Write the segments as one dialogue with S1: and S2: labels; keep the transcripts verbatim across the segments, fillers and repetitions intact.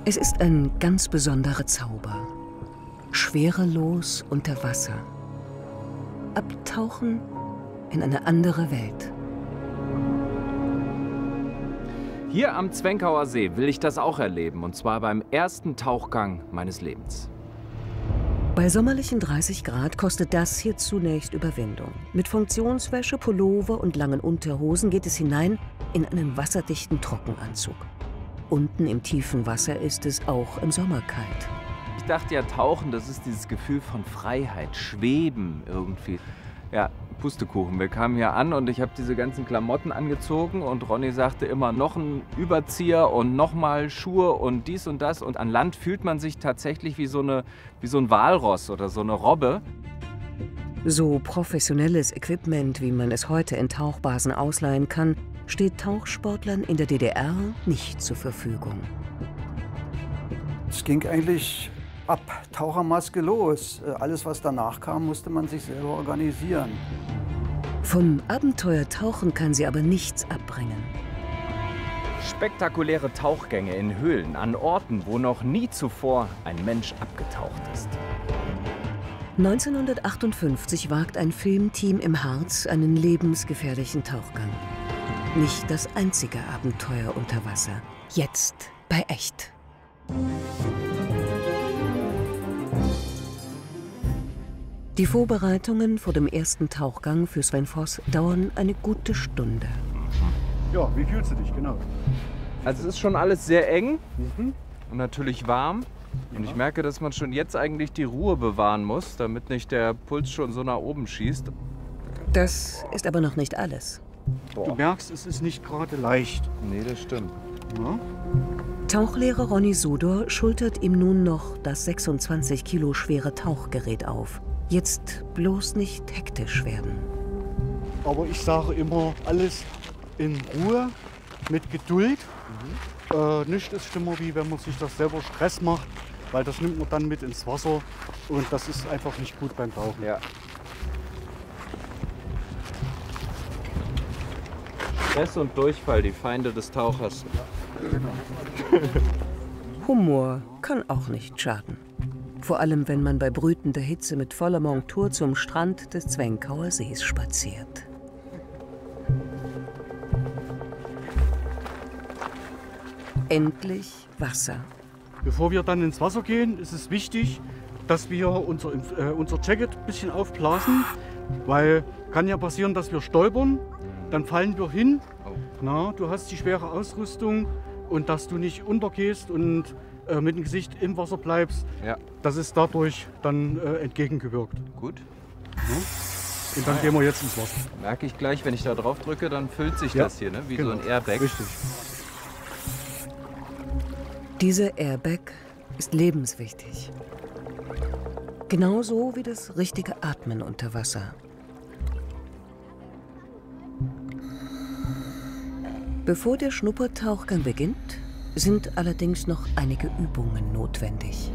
S1: Es ist ein ganz besonderer Zauber. Schwerelos unter Wasser. Abtauchen in eine andere Welt.
S2: Hier am Zwenkauer See will ich das auch erleben, und zwar beim ersten Tauchgang meines Lebens.
S1: Bei sommerlichen dreißig Grad kostet das hier zunächst Überwindung. Mit Funktionswäsche, Pullover und langen Unterhosen geht es hinein in einen wasserdichten Trockenanzug. Unten im tiefen Wasser ist es auch im Sommer kalt.
S2: Ich dachte ja, Tauchen, das ist dieses Gefühl von Freiheit, Schweben irgendwie. Ja, Pustekuchen. Wir kamen hier an und ich habe diese ganzen Klamotten angezogen und Ronny sagte immer, noch ein Überzieher und nochmal Schuhe und dies und das. Und an Land fühlt man sich tatsächlich wie so, eine, wie so ein Walross oder so eine Robbe.
S1: So professionelles Equipment, wie man es heute in Tauchbasen ausleihen kann, steht Tauchsportlern in der D D R nicht zur Verfügung.
S3: Es ging eigentlich ab Tauchermaske los. Alles, was danach kam, musste man sich selber organisieren.
S1: Vom Abenteuertauchen kann sie aber nichts abbringen.
S2: Spektakuläre Tauchgänge in Höhlen, an Orten, wo noch nie zuvor ein Mensch abgetaucht ist.
S1: neunzehnhundertachtundfünfzig wagt ein Filmteam im Harz einen lebensgefährlichen Tauchgang. Nicht das einzige Abenteuer unter Wasser. Jetzt bei Echt. Die Vorbereitungen vor dem ersten Tauchgang für Sven Voss dauern eine gute Stunde.
S4: Ja, wie fühlst du dich, genau?
S2: Also es ist schon alles sehr eng
S4: Mhm.
S2: und natürlich warm. Und ich merke, dass man schon jetzt eigentlich die Ruhe bewahren muss, damit nicht der Puls schon so nach oben schießt.
S1: Das ist aber noch nicht alles.
S4: Du merkst, es ist nicht gerade leicht.
S2: Nee, das stimmt.
S4: Ja?
S1: Tauchlehrer Ronny Sudor schultert ihm nun noch das sechsundzwanzig Kilo schwere Tauchgerät auf. Jetzt bloß nicht hektisch werden.
S4: Aber ich sage immer, alles in Ruhe, mit Geduld. Mhm. Äh, nichts ist schlimmer, wie wenn man sich das selber Stress macht, weil das nimmt man dann mit ins Wasser und das ist einfach nicht gut beim Tauchen.
S2: Ja. Stress und Durchfall, die Feinde des Tauchers.
S1: Humor kann auch nicht schaden. Vor allem, wenn man bei brütender Hitze mit voller Montur zum Strand des Zwenkauer Sees spaziert. Endlich Wasser.
S4: Bevor wir dann ins Wasser gehen, ist es wichtig, dass wir unser, äh, unser Jacket ein bisschen aufblasen, weil kann ja passieren, dass wir stolpern, dann fallen wir hin. Na, du hast die schwere Ausrüstung und dass du nicht untergehst und äh, mit dem Gesicht im Wasser bleibst,
S2: Ja.
S4: das ist dadurch dann äh, entgegengewirkt.
S2: Gut.
S4: Ja? Und dann gehen wir jetzt ins Wasser.
S2: Merke ich gleich, wenn ich da drauf drücke, dann füllt sich
S4: Ja,
S2: das hier, ne? Wie
S4: genau.
S2: so ein Airbag.
S4: Richtig.
S1: Dieser Airbag ist lebenswichtig. Genauso wie das richtige Atmen unter Wasser. Bevor der Schnuppertauchgang beginnt, sind allerdings noch einige Übungen notwendig.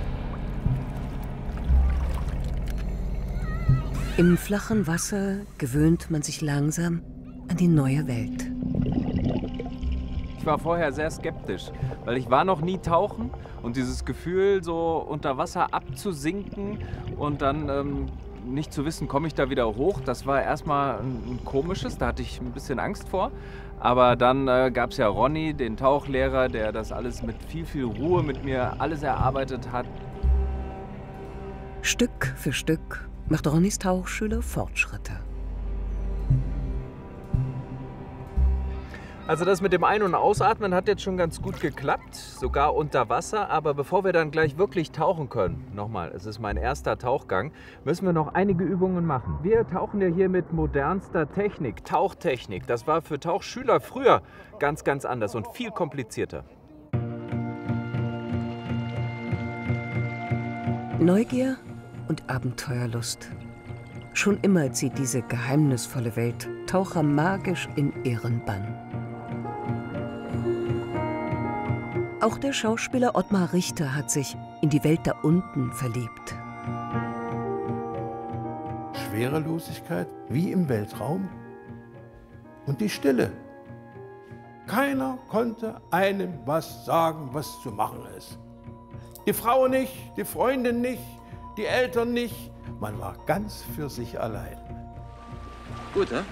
S1: Im flachen Wasser gewöhnt man sich langsam an die neue Welt.
S2: Ich war vorher sehr skeptisch, weil ich war noch nie tauchen und dieses Gefühl, so unter Wasser abzusinken und dann ähm, nicht zu wissen, komme ich da wieder hoch, das war erstmal ein, ein komisches, da hatte ich ein bisschen Angst vor. Aber dann äh, gab es ja Ronny, den Tauchlehrer, der das alles mit viel, viel Ruhe mit mir alles erarbeitet hat.
S1: Stück für Stück macht Ronnys Tauchschüler Fortschritte.
S2: Also das mit dem Ein- und Ausatmen hat jetzt schon ganz gut geklappt, sogar unter Wasser. Aber bevor wir dann gleich wirklich tauchen können, nochmal, es ist mein erster Tauchgang, müssen wir noch einige Übungen machen. Wir tauchen ja hier mit modernster Technik, Tauchtechnik. Das war für Tauchschüler früher ganz, ganz anders und viel komplizierter.
S1: Neugier und Abenteuerlust. Schon immer zieht diese geheimnisvolle Welt Taucher magisch in ihren Bann. Auch der Schauspieler Ottmar Richter hat sich in die Welt da unten verliebt.
S5: Schwerelosigkeit wie im Weltraum und die Stille. Keiner konnte einem was sagen, was zu machen ist. Die Frau nicht, die Freundin nicht, die Eltern nicht. Man war ganz für sich allein.
S6: Gut, hä?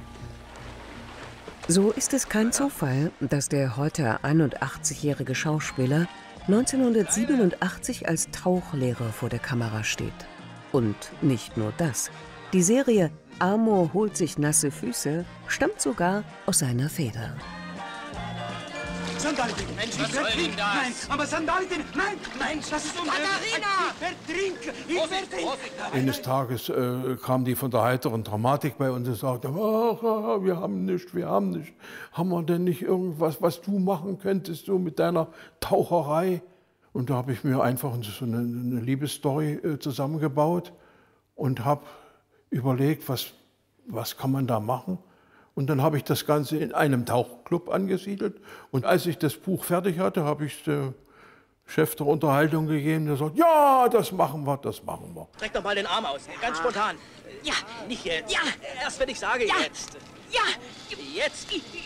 S1: So ist es kein Zufall, dass der heute einundachtzigjährige Schauspieler neunzehnhundertsiebenundachtzig als Tauchlehrer vor der Kamera steht. Und nicht nur das. Die Serie Amor holt sich nasse Füße stammt sogar aus seiner Feder.
S7: Sandalchen, Mensch, ich werde trinken. Nein, aber Sandalchen, nein, nein, das ist unmöglich. Ich werde trinken, ich werde trinken.
S5: Eines Tages äh, kam die von der heiteren Dramatik bei uns und sagte, ach, wir haben nichts, wir haben nichts. Haben wir denn nicht irgendwas, was du machen könntest, so mit deiner Taucherei? Und da habe ich mir einfach so eine, eine Liebesstory äh, zusammengebaut und habe überlegt, was, was kann man da machen? Und dann habe ich das Ganze in einem Tauchclub angesiedelt. Und als ich das Buch fertig hatte, habe ich dem Chef der Unterhaltung gegeben, der sagt, ja, das machen wir, das machen wir.
S7: Streck doch mal den Arm aus, ganz spontan. Ja, nicht jetzt. Ja, erst wenn ich sage ja. Jetzt. Ja, jetzt.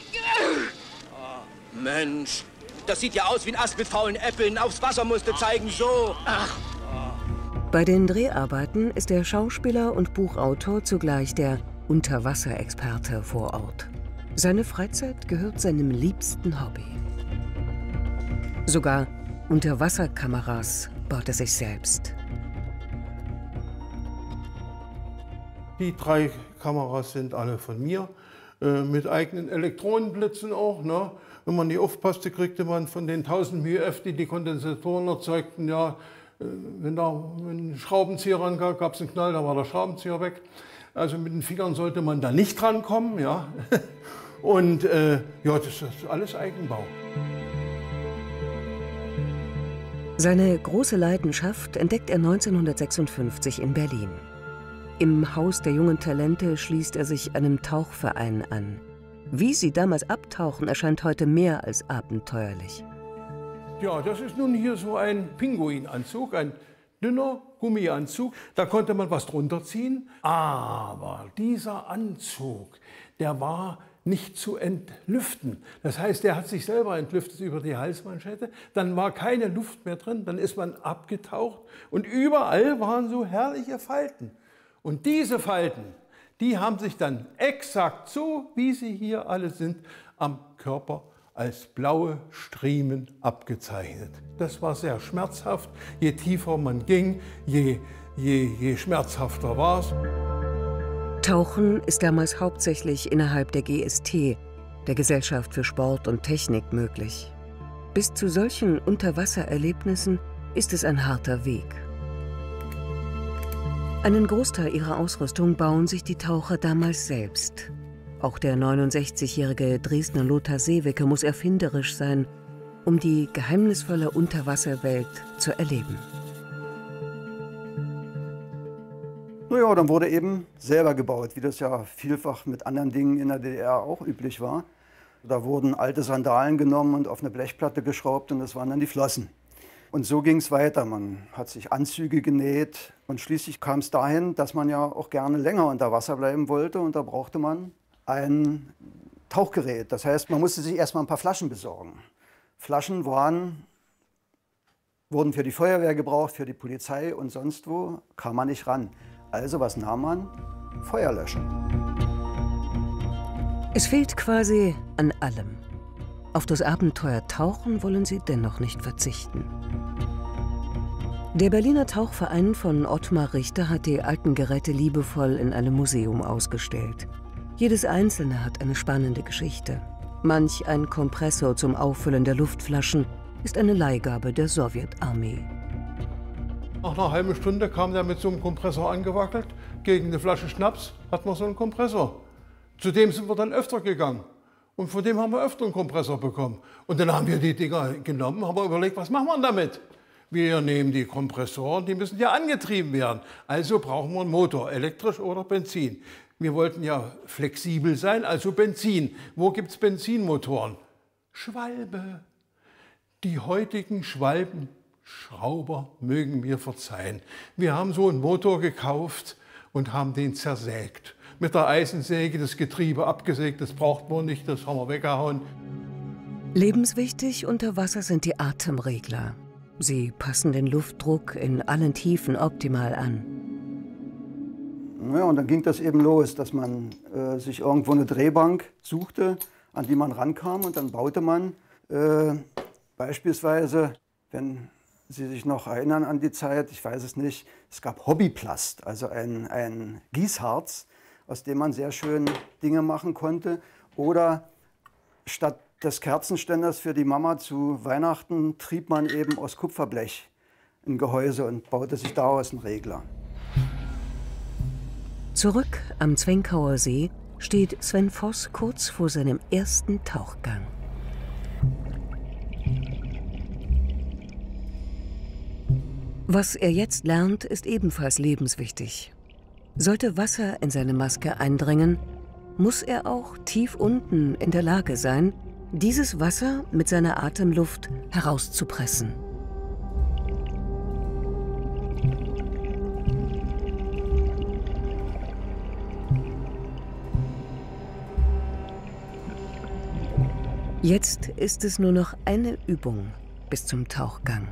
S7: Oh, Mensch, das sieht ja aus wie ein Ast mit faulen Äpfeln. Aufs Wasser musste zeigen, so. Ach.
S1: Bei den Dreharbeiten ist der Schauspieler und Buchautor zugleich der Unterwasserexperte vor Ort. Seine Freizeit gehört seinem liebsten Hobby. Sogar Unterwasserkameras baut er sich selbst.
S5: Die drei Kameras sind alle von mir, äh, mit eigenen Elektronenblitzen auch. Ne? Wenn man nicht aufpasste, kriegte man von den tausend μF, die die Kondensatoren erzeugten, ja, äh, wenn da ein Schraubenzieher rankam, gab es einen Knall, da war der Schraubenzieher weg. Also mit den Fingern sollte man da nicht rankommen, ja. Und äh, ja, das ist alles Eigenbau.
S1: Seine große Leidenschaft entdeckt er neunzehnhundertsechsundfünfzig in Berlin. Im Haus der jungen Talente schließt er sich einem Tauchverein an. Wie sie damals abtauchen, erscheint heute mehr als abenteuerlich.
S5: Ja, das ist nun hier so ein Pinguinanzug, ein dünner Gummianzug. Da konnte man was drunter ziehen. Aber dieser Anzug, der war nicht zu entlüften. Das heißt, der hat sich selber entlüftet über die Halsmanschette. Dann war keine Luft mehr drin, dann ist man abgetaucht. Und überall waren so herrliche Falten. Und diese Falten, die haben sich dann exakt so, wie sie hier alle sind, am Körper als blaue Striemen abgezeichnet. Das war sehr schmerzhaft. Je tiefer man ging, je, je, je schmerzhafter war es.
S1: Tauchen ist damals hauptsächlich innerhalb der G S T, der Gesellschaft für Sport und Technik, möglich. Bis zu solchen Unterwassererlebnissen ist es ein harter Weg. Einen Großteil ihrer Ausrüstung bauen sich die Taucher damals selbst. Auch der neunundsechzigjährige Dresdner Lothar Seewicke muss erfinderisch sein, um die geheimnisvolle Unterwasserwelt zu erleben.
S3: Naja, dann wurde eben selber gebaut, wie das ja vielfach mit anderen Dingen in der D D R auch üblich war. Da wurden alte Sandalen genommen und auf eine Blechplatte geschraubt und das waren dann die Flossen. Und so ging es weiter. Man hat sich Anzüge genäht und schließlich kam es dahin, dass man ja auch gerne länger unter Wasser bleiben wollte und da brauchte man ein Tauchgerät. Das heißt, man musste sich erstmal ein paar Flaschen besorgen. Flaschen waren, wurden für die Feuerwehr gebraucht, für die Polizei und sonst wo, kam man nicht ran. Also was nahm man? Feuerlöscher.
S1: Es fehlt quasi an allem. Auf das Abenteuer Tauchen wollen sie dennoch nicht verzichten. Der Berliner Tauchverein von Ottmar Richter hat die alten Geräte liebevoll in einem Museum ausgestellt. Jedes einzelne hat eine spannende Geschichte. Manch ein Kompressor zum Auffüllen der Luftflaschen ist eine Leihgabe der Sowjetarmee.
S5: Nach einer halben Stunde kam der mit so einem Kompressor angewackelt. Gegen eine Flasche Schnaps hat man so einen Kompressor. Zu dem sind wir dann öfter gegangen. Und von dem haben wir öfter einen Kompressor bekommen. Und dann haben wir die Dinger genommen, haben überlegt, was machen wir damit? Wir nehmen die Kompressoren, die müssen ja angetrieben werden. Also brauchen wir einen Motor, elektrisch oder Benzin. Wir wollten ja flexibel sein, also Benzin. Wo gibt es Benzinmotoren? Schwalbe. Die heutigen Schwalbenschrauber mögen mir verzeihen. Wir haben so einen Motor gekauft und haben den zersägt. Mit der Eisensäge das Getriebe abgesägt, das braucht man nicht, das haben wir weggehauen.
S1: Lebenswichtig unter Wasser sind die Atemregler. Sie passen den Luftdruck in allen Tiefen optimal an.
S3: Ja, und dann ging das eben los, dass man äh, sich irgendwo eine Drehbank suchte, an die man rankam, und dann baute man äh, beispielsweise, wenn Sie sich noch erinnern an die Zeit, ich weiß es nicht, es gab Hobbyplast, also ein, ein Gießharz, aus dem man sehr schön Dinge machen konnte. Oder statt des Kerzenständers für die Mama zu Weihnachten trieb man eben aus Kupferblech ein Gehäuse und baute sich daraus einen Regler.
S1: Zurück am Zwenkauer See steht Sven Voss kurz vor seinem ersten Tauchgang. Was er jetzt lernt, ist ebenfalls lebenswichtig. Sollte Wasser in seine Maske eindringen, muss er auch tief unten in der Lage sein, dieses Wasser mit seiner Atemluft herauszupressen. Jetzt ist es nur noch eine Übung bis zum Tauchgang.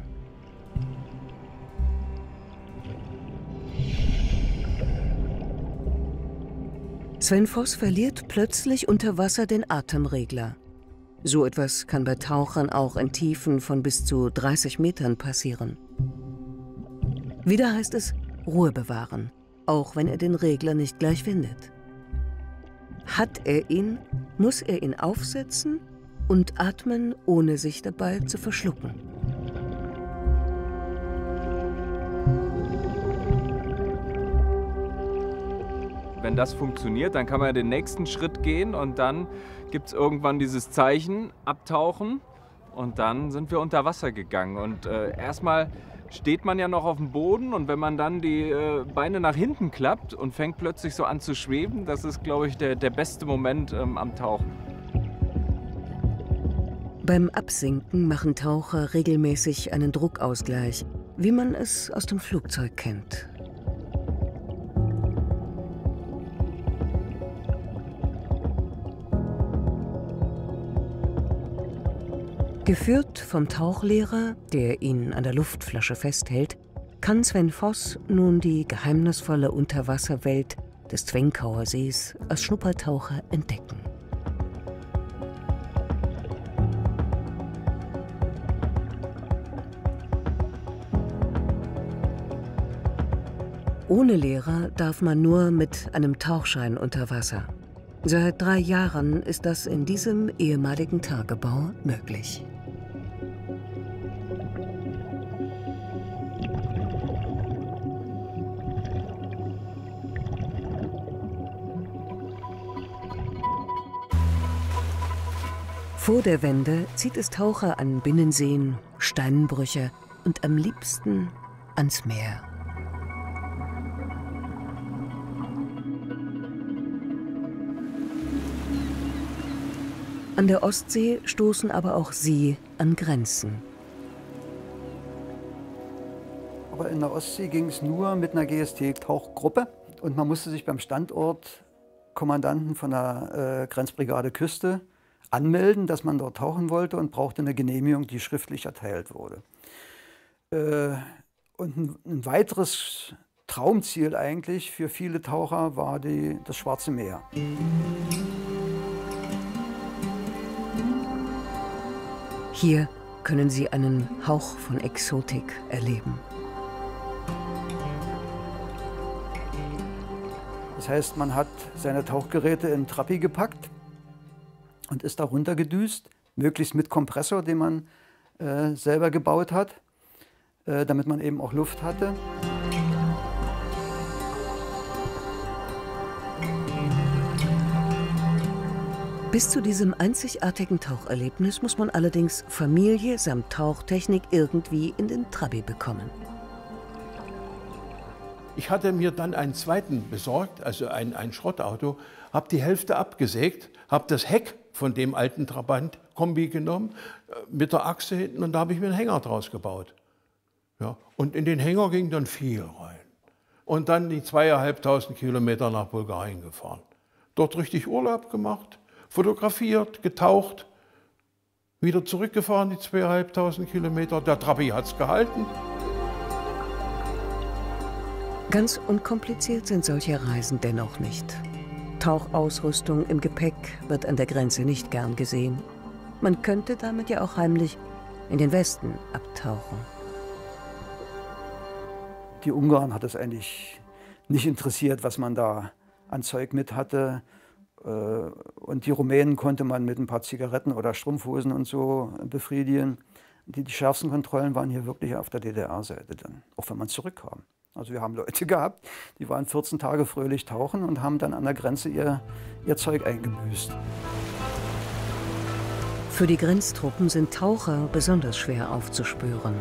S1: Sven Voss verliert plötzlich unter Wasser den Atemregler. So etwas kann bei Tauchern auch in Tiefen von bis zu dreißig Metern passieren. Wieder heißt es Ruhe bewahren, auch wenn er den Regler nicht gleich findet. Hat er ihn, muss er ihn aufsetzen und atmen, ohne sich dabei zu verschlucken.
S2: Wenn das funktioniert, dann kann man ja den nächsten Schritt gehen und dann gibt es irgendwann dieses Zeichen, abtauchen, und dann sind wir unter Wasser gegangen. Und äh, erstmal steht man ja noch auf dem Boden, und wenn man dann die äh, Beine nach hinten klappt und fängt plötzlich so an zu schweben, das ist, glaube ich, der, der beste Moment ähm, am Tauchen.
S1: Beim Absinken machen Taucher regelmäßig einen Druckausgleich, wie man es aus dem Flugzeug kennt. Geführt vom Tauchlehrer, der ihn an der Luftflasche festhält, kann Sven Voss nun die geheimnisvolle Unterwasserwelt des Zwenkauer Sees als Schnuppertaucher entdecken. Ohne Lehrer darf man nur mit einem Tauchschein unter Wasser. Seit drei Jahren ist das in diesem ehemaligen Tagebau möglich. Vor der Wende zieht es Taucher an Binnenseen, Steinbrüche und am liebsten ans Meer. An der Ostsee stoßen aber auch sie an Grenzen.
S3: Aber in der Ostsee ging es nur mit einer G S T-Tauchgruppe, und man musste sich beim Standortkommandanten von der äh, Grenzbrigade Küste anmelden, dass man dort tauchen wollte, und brauchte eine Genehmigung, die schriftlich erteilt wurde. Äh, und ein, ein weiteres Traumziel eigentlich für viele Taucher war die, das Schwarze Meer.
S1: Hier können Sie einen Hauch von Exotik erleben.
S3: Das heißt, man hat seine Tauchgeräte in Trappi gepackt und ist da runtergedüst, möglichst mit Kompressor, den man äh, selber gebaut hat, äh, damit man eben auch Luft hatte.
S1: Bis zu diesem einzigartigen Taucherlebnis muss man allerdings Familie samt Tauchtechnik irgendwie in den Trabi bekommen.
S5: Ich hatte mir dann einen zweiten besorgt, also ein, ein Schrottauto, habe die Hälfte abgesägt, habe das Heck von dem alten Trabant-Kombi genommen, mit der Achse hinten, und da habe ich mir einen Hänger draus gebaut. Ja, und in den Hänger ging dann viel rein. Und dann die zweieinhalbtausend Kilometer nach Bulgarien gefahren. Dort richtig Urlaub gemacht, fotografiert, getaucht, wieder zurückgefahren, die zweieinhalbtausend Kilometer. Der Trabi hat es gehalten.
S1: Ganz unkompliziert sind solche Reisen dennoch nicht. Tauchausrüstung im Gepäck wird an der Grenze nicht gern gesehen. Man könnte damit ja auch heimlich in den Westen abtauchen.
S3: Die Ungarn hat es eigentlich nicht interessiert, was man da an Zeug mit hatte. Und die Rumänen konnte man mit ein paar Zigaretten oder Strumpfhosen und so befriedigen. Die, die schärfsten Kontrollen waren hier wirklich auf der D D R-Seite dann, auch wenn man zurückkam. Also wir haben Leute gehabt, die waren vierzehn Tage fröhlich tauchen und haben dann an der Grenze ihr, ihr Zeug eingebüßt.
S1: Für die Grenztruppen sind Taucher besonders schwer aufzuspüren.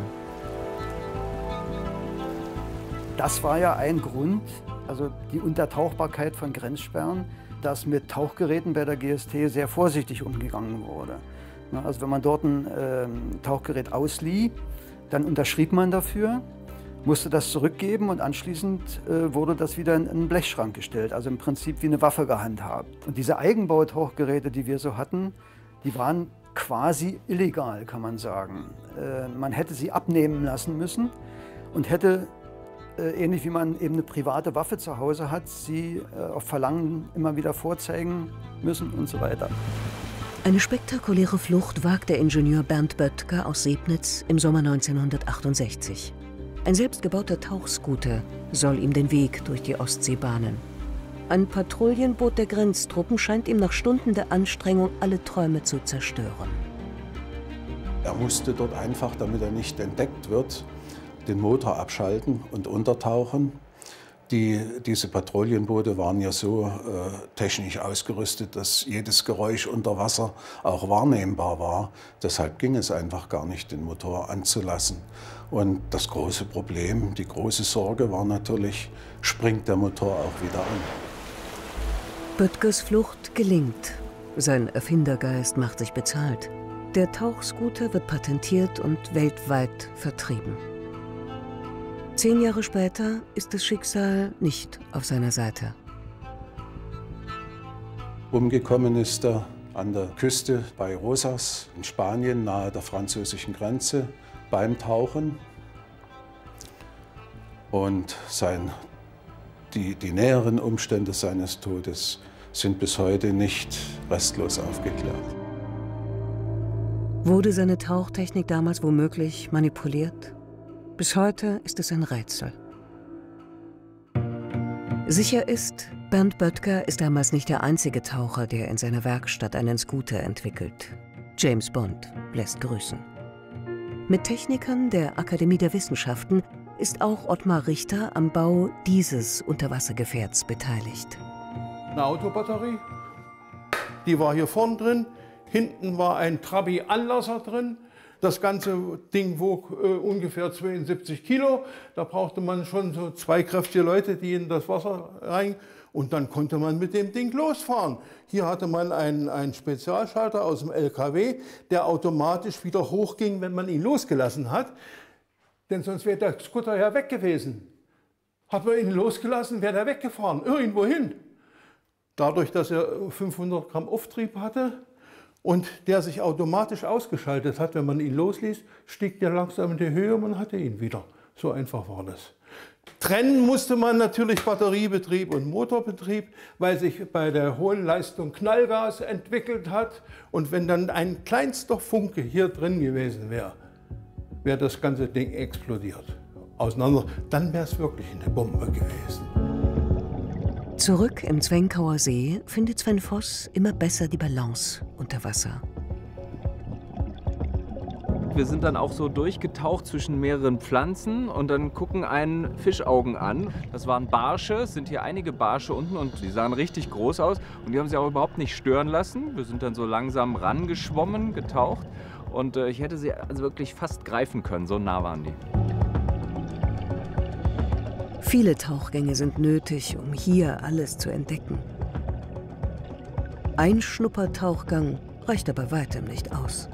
S3: Das war ja ein Grund, also die Untertauchbarkeit von Grenzsperren, dass mit Tauchgeräten bei der G S T sehr vorsichtig umgegangen wurde. Also wenn man dort ein äh, Tauchgerät auslieh, dann unterschrieb man dafür, musste das zurückgeben und anschließend äh, wurde das wieder in einen Blechschrank gestellt, also im Prinzip wie eine Waffe gehandhabt. Und diese Eigenbautauchgeräte, die wir so hatten, die waren quasi illegal, kann man sagen. Äh, man hätte sie abnehmen lassen müssen und hätte, äh, ähnlich wie man eben eine private Waffe zu Hause hat, sie äh, auf Verlangen immer wieder vorzeigen müssen und so weiter.
S1: Eine spektakuläre Flucht wagt der Ingenieur Bernd Böttger aus Sebnitz im Sommer neunzehnhundertachtundsechzig. Ein selbstgebauter Tauchscooter soll ihm den Weg durch die Ostsee bahnen. Ein Patrouillenboot der Grenztruppen scheint ihm nach Stunden der Anstrengung alle Träume zu zerstören.
S8: Er musste dort einfach, damit er nicht entdeckt wird, den Motor abschalten und untertauchen. Die, diese Patrouillenboote waren ja so äh, technisch ausgerüstet, dass jedes Geräusch unter Wasser auch wahrnehmbar war. Deshalb ging es einfach gar nicht, den Motor anzulassen. Und das große Problem, die große Sorge war natürlich, springt der Motor auch wieder an.
S1: Böttgers Flucht gelingt. Sein Erfindergeist macht sich bezahlt. Der Tauchscooter wird patentiert und weltweit vertrieben. Zehn Jahre später ist das Schicksal nicht auf seiner Seite.
S8: Umgekommen ist er an der Küste bei Rosas in Spanien, nahe der französischen Grenze, beim Tauchen. Und sein, die, die näheren Umstände seines Todes sind bis heute nicht restlos aufgeklärt.
S1: Wurde seine Tauchtechnik damals womöglich manipuliert? Bis heute ist es ein Rätsel. Sicher ist, Bernd Böttger ist damals nicht der einzige Taucher, der in seiner Werkstatt einen Scooter entwickelt. James Bond lässt grüßen. Mit Technikern der Akademie der Wissenschaften ist auch Ottmar Richter am Bau dieses Unterwassergefährts beteiligt.
S5: Eine Autobatterie, die war hier vorn drin. Hinten war ein Trabi-Anlasser drin. Das ganze Ding wog äh, ungefähr zweiundsiebzig Kilo. Da brauchte man schon so zwei kräftige Leute, die in das Wasser rein. Und dann konnte man mit dem Ding losfahren. Hier hatte man einen, einen Spezialschalter aus dem L K W, der automatisch wieder hochging, wenn man ihn losgelassen hat. Denn sonst wäre der Scooter ja weg gewesen. Hat man ihn losgelassen, wäre er weggefahren, irgendwo hin. Dadurch, dass er fünfhundert Gramm Auftrieb hatte, und der sich automatisch ausgeschaltet hat, wenn man ihn losließ, stieg der langsam in die Höhe und man hatte ihn wieder. So einfach war das. Trennen musste man natürlich Batteriebetrieb und Motorbetrieb, weil sich bei der hohen Leistung Knallgas entwickelt hat. Und wenn dann ein kleinster Funke hier drin gewesen wäre, wäre das ganze Ding explodiert. Auseinander, dann wäre es wirklich eine Bombe gewesen.
S1: Zurück im Zwenkauer See findet Sven Voss immer besser die Balance unter Wasser.
S2: Wir sind dann auch so durchgetaucht zwischen mehreren Pflanzen und dann gucken einen Fischaugen an. Das waren Barsche, es sind hier einige Barsche unten und die sahen richtig groß aus und die haben sich auch überhaupt nicht stören lassen. Wir sind dann so langsam rangeschwommen, getaucht und äh, ich hätte sie also wirklich fast greifen können, so nah waren die.
S1: Viele Tauchgänge sind nötig, um hier alles zu entdecken. Ein Schnuppertauchgang reicht aber weitem nicht aus.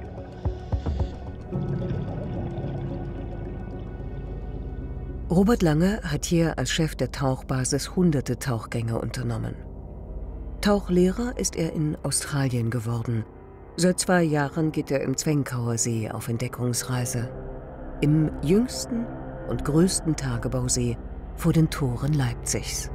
S1: Robert Lange hat hier als Chef der Tauchbasis hunderte Tauchgänge unternommen. Tauchlehrer ist er in Australien geworden. Seit zwei Jahren geht er im Zwenkauer See auf Entdeckungsreise. Im jüngsten und größten Tagebausee vor den Toren Leipzigs.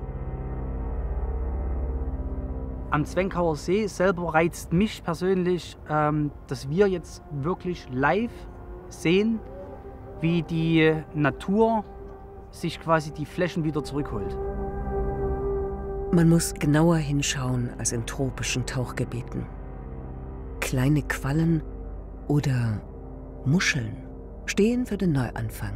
S9: Am Zwenkauer See selber reizt mich persönlich, ähm, dass wir jetzt wirklich live sehen, wie die Natur sich quasi die Flächen wieder zurückholt.
S1: Man muss genauer hinschauen als in tropischen Tauchgebieten. Kleine Quallen oder Muscheln stehen für den Neuanfang.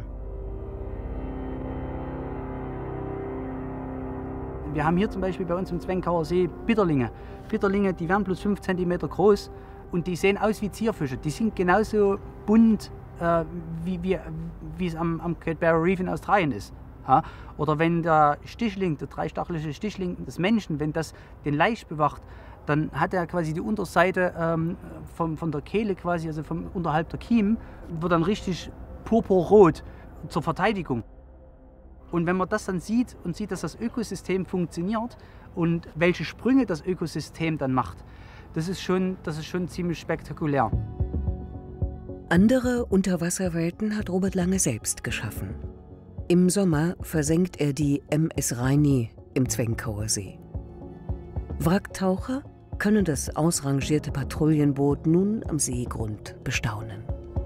S9: Wir haben hier zum Beispiel bei uns im Zwenkauer See Bitterlinge. Bitterlinge, die werden bloß fünf Zentimeter groß und die sehen aus wie Zierfische. Die sind genauso bunt, äh, wie, wie, wie es am, am Great Barrier Reef in Australien ist. Ja? Oder wenn der Stichling, der dreistachelige Stichling des Menschen, wenn das den Laich bewacht, dann hat er quasi die Unterseite ähm, vom, von der Kehle quasi, also vom, unterhalb der Kiemen, wird dann richtig purpurrot zur Verteidigung. Und wenn man das dann sieht und sieht, dass das Ökosystem funktioniert und welche Sprünge das Ökosystem dann macht, das ist schon, das ist schon ziemlich spektakulär.
S1: Andere Unterwasserwelten hat Robert Lange selbst geschaffen. Im Sommer versenkt er die M S Rheini im Zwenkauer See. Wracktaucher können das ausrangierte Patrouillenboot nun am Seegrund bestaunen.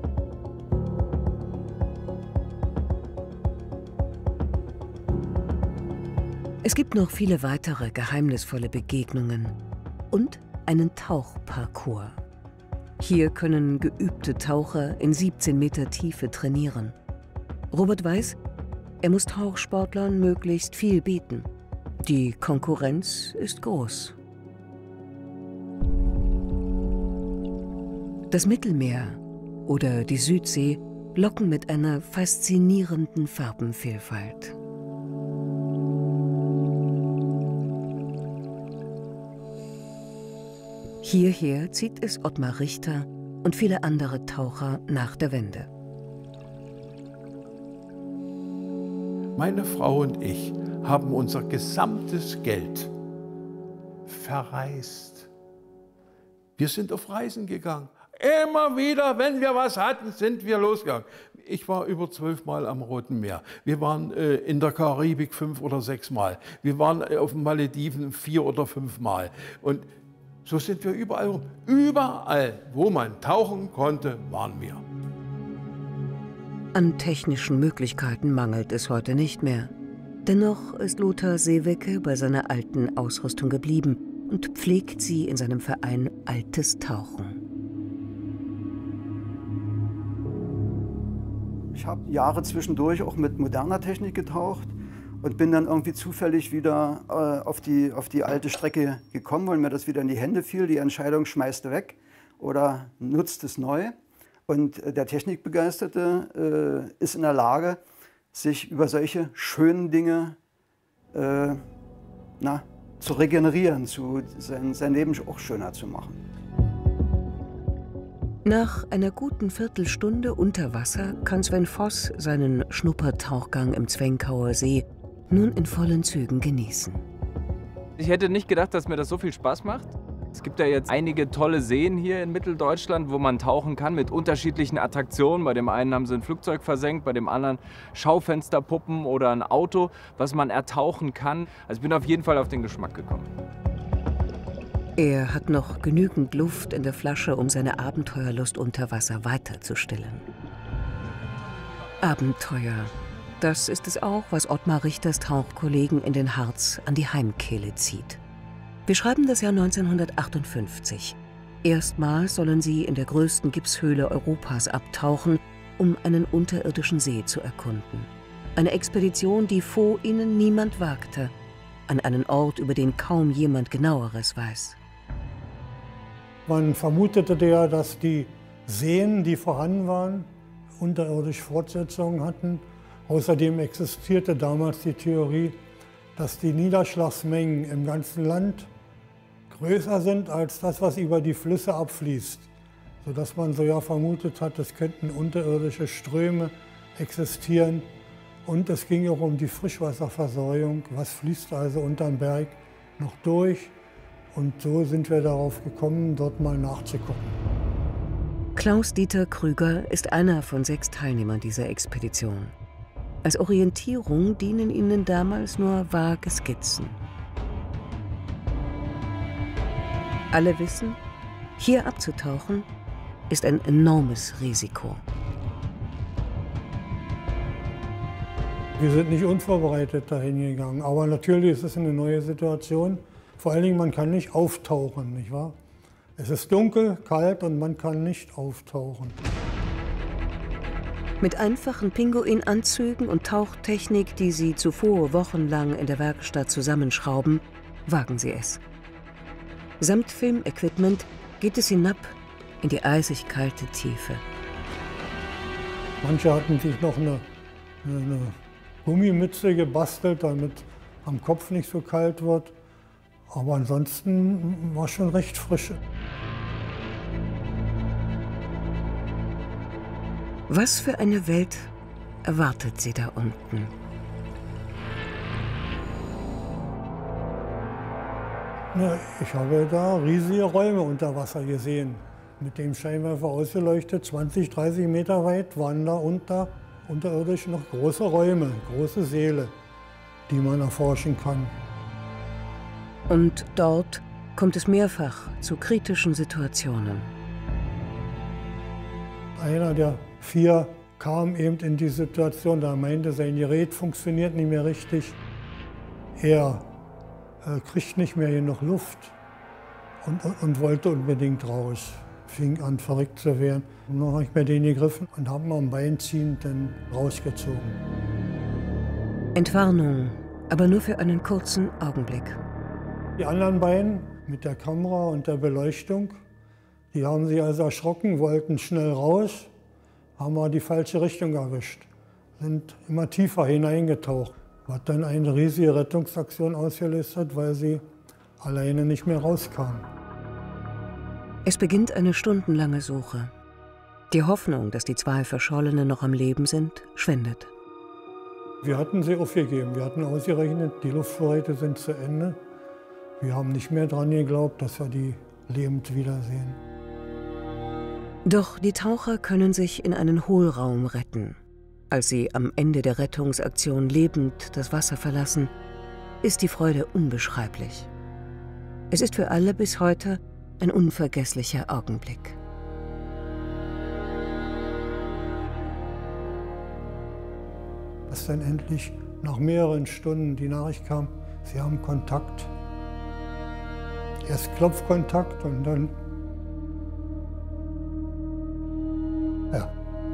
S1: Es gibt noch viele weitere geheimnisvolle Begegnungen und einen Tauchparcours. Hier können geübte Taucher in siebzehn Meter Tiefe trainieren. Robert weiß, er muss Tauchsportlern möglichst viel bieten. Die Konkurrenz ist groß. Das Mittelmeer oder die Südsee locken mit einer faszinierenden Farbenvielfalt. Hierher zieht es Ottmar Richter und viele andere Taucher nach der Wende.
S5: Meine Frau und ich haben unser gesamtes Geld verreist. Wir sind auf Reisen gegangen. Immer wieder, wenn wir was hatten, sind wir losgegangen. Ich war über zwölf Mal am Roten Meer. Wir waren äh, in der Karibik fünf oder sechs Mal. Wir waren auf den Malediven vier oder fünf Mal. Und so sind wir überall rum. Überall, wo man tauchen konnte, waren wir.
S1: An technischen Möglichkeiten mangelt es heute nicht mehr. Dennoch ist Lothar Seewecke bei seiner alten Ausrüstung geblieben und pflegt sie in seinem Verein Altes Tauchen.
S3: Ich habe Jahre zwischendurch auch mit moderner Technik getaucht und bin dann irgendwie zufällig wieder äh, auf, die, auf die alte Strecke gekommen, weil mir das wieder in die Hände fiel. Die Entscheidung, schmeißt du weg oder nutzt es neu. Und äh, der Technikbegeisterte äh, ist in der Lage, sich über solche schönen Dinge äh, na, zu regenerieren, zu, sein, sein Leben auch schöner zu machen.
S1: Nach einer guten Viertelstunde unter Wasser kann Sven Voss seinen Schnuppertauchgang im Zwenkauer See nun in vollen Zügen genießen.
S2: Ich hätte nicht gedacht, dass mir das so viel Spaß macht. Es gibt ja jetzt einige tolle Seen hier in Mitteldeutschland, wo man tauchen kann mit unterschiedlichen Attraktionen. Bei dem einen haben sie ein Flugzeug versenkt, bei dem anderen Schaufensterpuppen oder ein Auto, was man ertauchen kann. Also ich bin auf jeden Fall auf den Geschmack gekommen.
S1: Er hat noch genügend Luft in der Flasche, um seine Abenteuerlust unter Wasser weiterzustillen. Abenteuer, das ist es auch, was Ottmar Richters Tauchkollegen in den Harz an die Heimkehle zieht. Wir schreiben das Jahr neunzehnhundertachtundfünfzig. Erstmals sollen sie in der größten Gipshöhle Europas abtauchen, um einen unterirdischen See zu erkunden. Eine Expedition, die vor ihnen niemand wagte, an einen Ort, über den kaum jemand Genaueres weiß.
S10: Man vermutete ja, dass die Seen, die vorhanden waren, unterirdische Fortsetzungen hatten. Außerdem existierte damals die Theorie, dass die Niederschlagsmengen im ganzen Land größer sind als das, was über die Flüsse abfließt. Sodass man so ja vermutet hat, es könnten unterirdische Ströme existieren. Und es ging auch um die Frischwasserversorgung. Was fließt also unterm Berg noch durch? Und so sind wir darauf gekommen, dort mal nachzugucken.
S1: Klaus-Dieter Krüger ist einer von sechs Teilnehmern dieser Expedition. Als Orientierung dienen ihnen damals nur vage Skizzen. Alle wissen, hier abzutauchen ist ein enormes Risiko.
S10: Wir sind nicht unvorbereitet dahin gegangen, aber natürlich ist es eine neue Situation. Vor allen Dingen, man kann nicht auftauchen, nicht wahr? Es ist dunkel, kalt und man kann nicht auftauchen.
S1: Mit einfachen Pinguinanzügen und Tauchtechnik, die sie zuvor wochenlang in der Werkstatt zusammenschrauben, wagen sie es. Samt Filmequipment geht es hinab in die eisig kalte Tiefe.
S10: Manche hatten sich noch eine, eine Gummimütze gebastelt, damit am Kopf nicht so kalt wird. Aber ansonsten war es schon recht frisch.
S1: Was für eine Welt erwartet sie da unten?
S10: Ja, ich habe da riesige Räume unter Wasser gesehen. Mit dem Scheinwerfer ausgeleuchtet, zwanzig, dreißig Meter weit, waren da unter, unterirdisch noch große Räume, große Säle, die man erforschen kann.
S1: Und dort kommt es mehrfach zu kritischen Situationen.
S10: Einer der vier kam eben in die Situation, da meinte, sein Gerät funktioniert nicht mehr richtig. Er äh, kriegt nicht mehr genug Luft und, und, und wollte unbedingt raus. Fing an, verrückt zu werden. Und dann habe ich mir den gegriffen und habe ihn am Bein ziehend dann rausgezogen.
S1: Entwarnung, aber nur für einen kurzen Augenblick.
S10: Die anderen beiden mit der Kamera und der Beleuchtung, die haben sich also erschrocken, wollten schnell raus, haben aber die falsche Richtung erwischt, sind immer tiefer hineingetaucht. Hat dann eine riesige Rettungsaktion ausgelöst, weil sie alleine nicht mehr rauskamen.
S1: Es beginnt eine stundenlange Suche. Die Hoffnung, dass die zwei Verschollenen noch am Leben sind, schwindet.
S10: Wir hatten sie aufgegeben. Wir hatten ausgerechnet, die Luftvorräte sind zu Ende. Wir haben nicht mehr daran geglaubt, dass wir die lebend wiedersehen.
S1: Doch die Taucher können sich in einen Hohlraum retten. Als sie am Ende der Rettungsaktion lebend das Wasser verlassen, ist die Freude unbeschreiblich. Es ist für alle bis heute ein unvergesslicher Augenblick.
S10: Als dann endlich nach mehreren Stunden die Nachricht kam, sie haben Kontakt. Erst Klopfkontakt und dann, ja.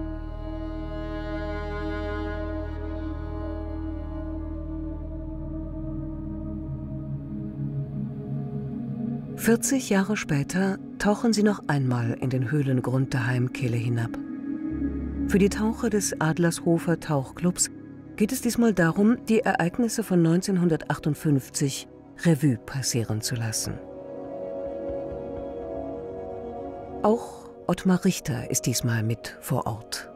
S1: vierzig Jahre später tauchen sie noch einmal in den Höhlengrund der Heimkehle hinab. Für die Taucher des Adlershofer Tauchclubs geht es diesmal darum, die Ereignisse von neunzehnhundertachtundfünfzig Revue passieren zu lassen. Auch Ottmar Richter ist diesmal mit vor Ort.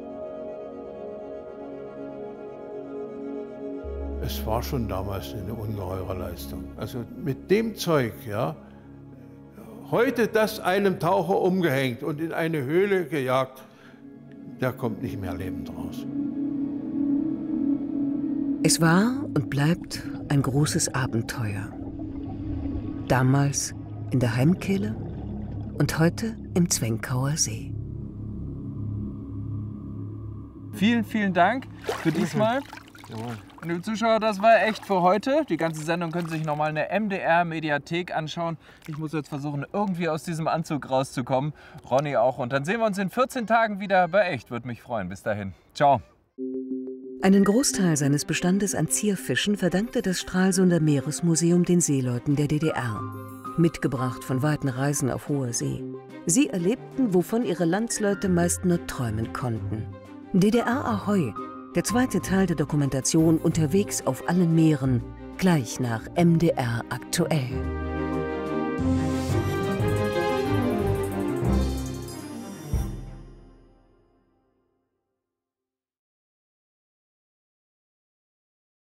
S5: Es war schon damals eine ungeheure Leistung. Also mit dem Zeug, ja, heute das einem Taucher umgehängt und in eine Höhle gejagt, der kommt nicht mehr lebend raus.
S1: Es war und bleibt ein großes Abenteuer. Damals in der Heimkehle und heute im Zwenkauer See.
S2: Vielen, vielen Dank für diesmal. Und liebe Zuschauer, das war echt für heute. Die ganze Sendung können Sie sich nochmal in der M D R-Mediathek anschauen. Ich muss jetzt versuchen, irgendwie aus diesem Anzug rauszukommen. Ronny auch. Und dann sehen wir uns in vierzehn Tagen wieder bei Echt. Würde mich freuen. Bis dahin. Ciao.
S1: Einen Großteil seines Bestandes an Zierfischen verdankte das Stralsunder Meeresmuseum den Seeleuten der D D R. Mitgebracht von weiten Reisen auf hoher See. Sie erlebten, wovon ihre Landsleute meist nur träumen konnten. D D R Ahoi, der zweite Teil der Dokumentation Unterwegs auf allen Meeren, gleich nach M D R aktuell.